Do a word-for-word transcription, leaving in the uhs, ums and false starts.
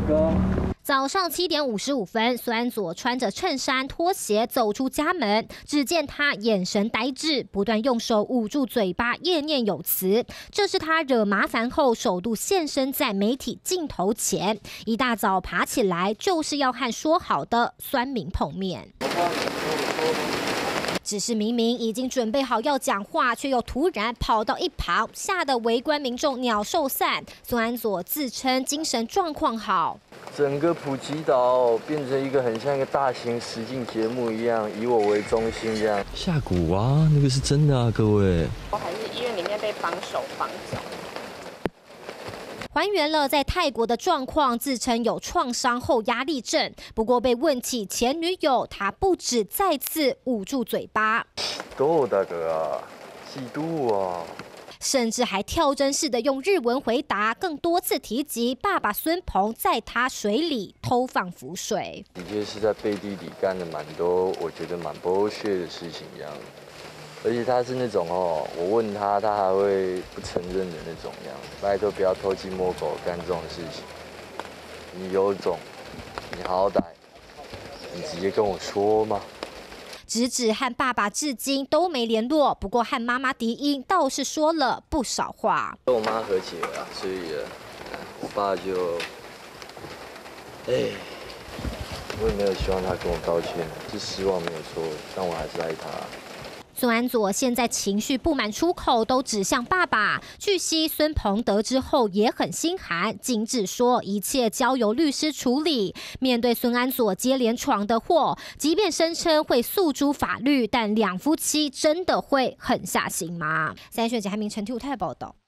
哥。 早上七点五十五分，孙安佐穿着衬衫、拖鞋走出家门，只见他眼神呆滞，不断用手捂住嘴巴，念念有词。这是他惹麻烦后首度现身在媒体镜头前，一大早爬起来就是要和说好的酸民碰面。只是明明已经准备好要讲话，却又突然跑到一旁，吓得围观民众鸟兽散。孙安佐自称精神状况好。 整个普吉岛变成一个很像一个大型实境节目一样，以我为中心这样。 下蛊啊，那个是真的啊，各位。 我还是医院里面被绑手绑脚。 还原了在泰国的状况，自称有创伤后压力症。不过被问起前女友，他不止再次捂住嘴巴。 多大个啊，几度啊？ 甚至还跳针似的用日文回答，更多次提及爸爸孙鹏在他水里偷放浮水。 的确是在背地里干了蛮多，我觉得蛮bullshit的事情一样。而且他是那种哦，我问他，他还会不承认的那种样。拜托不要偷鸡摸狗干这种事情。你有种，你好歹，你直接跟我说嘛。 直指和爸爸至今都没联络，不过和妈妈迪英倒是说了不少话。 跟我妈和解了，所以我爸就，哎，我也没有希望他跟我道歉，是失望没有错，但我还是爱他。 孙安佐现在情绪不满出口都指向爸爸。据悉，孙鹏得知后也很心寒，仅只说一切交由律师处理。面对孙安佐接连闯的祸，即便声称会诉诸法律，但两夫妻真的会狠下心吗？三选姐还明陈体五台报道。